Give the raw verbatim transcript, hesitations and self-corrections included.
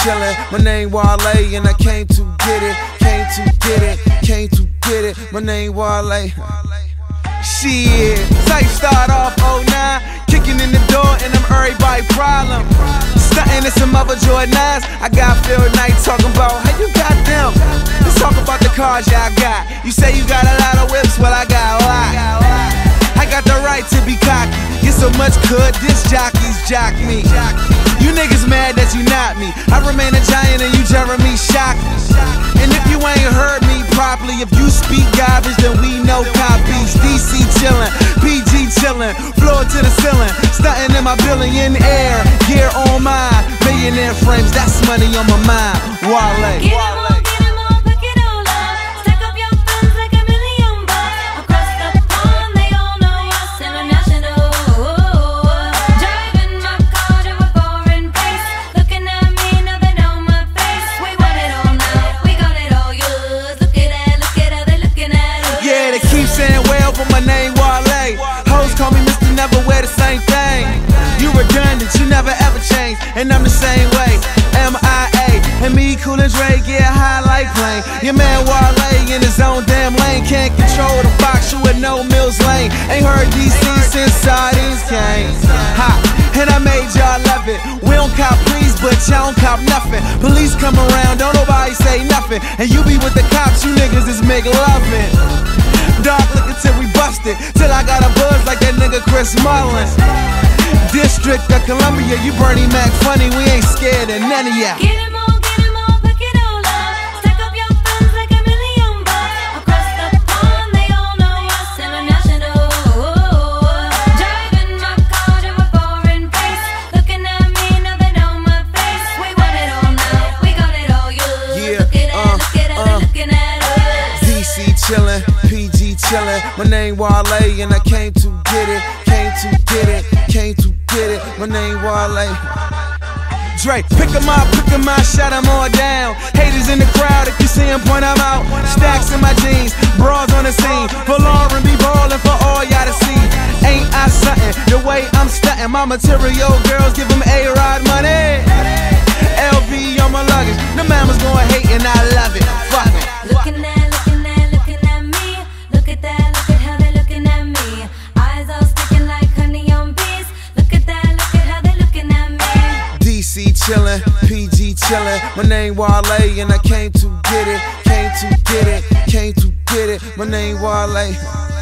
chillin', my name Wale, and I came to get it, came to get it, came to get it, my name Wale. Shit, sight start off oh nine, kicking in the door and I'm everybody problem. Stuntin' in some other Jordan nines, I got Phil Knight talking about how you got them. Let's talk about the cars y'all got. You say you got a lot of whips, well I got a lot. I got the right to be cocky, get so much good, this jockeys jock me. You niggas mad that you not me, I remain a giant and you Jeremy shock me. And if you ain't heard me properly, if you speak garbage, then we know copies. D C chillin', P G chillin', floor to the ceiling, stuntin' in my billion air, gear on mine, millionaire frames, that's money on my mind. Wale. Saying well, but my name Wale. Hoes call me Mister Never wear the same thing. You redundant, you never ever change, and I'm the same way. M I A and me, Cool and Dre get high like plane. Your man Wale in his own damn lane, can't control the box, you with no Mills Lane. Ain't heard D C since sardines came. Ha, and I made y'all love it. We don't cop please, but y'all don't cop nothing. Police come around, don't nobody say nothing, and you be with the cops, you niggas is make loving. Dark looking till we busted, till I got a buzz like that nigga Chris Mullin. District of Columbia, you Bernie Mac funny, we ain't scared of none of ya. Get 'em all, get 'em all, pick it all up. Stack up your funds like a million bucks. Across the pond, they all know us, international. Driving my car to a foreign place, looking at me, now they know my face. We want it all now, we got it all, you. Yeah, look at uh, it, look at it, uh, looking at us. D C chillin', P G chillin', my name Wale, and I came to get it, came to get it, came to get it, my name Wale. Dre, pick 'em up, pick 'em up, shut 'em all down. Haters in the crowd, if you see 'em, point 'em out. Stacks in my jeans, bras on the scene, full R and B ballin' for all y'all to see. Ain't I something, the way I'm stuntin', my material girls give 'em A-Rod money. L V on my luggage, the mama's gon' hate and I love it, fuck it. Looking at, looking at, looking at me. Look at that, look at how they looking at me. Eyes all sticking like honey on bees. Look at that, look at how they looking at me. D C chillin', P G chillin', my name Wale, and I came to get it, came to get it, came to get it, my name Wale.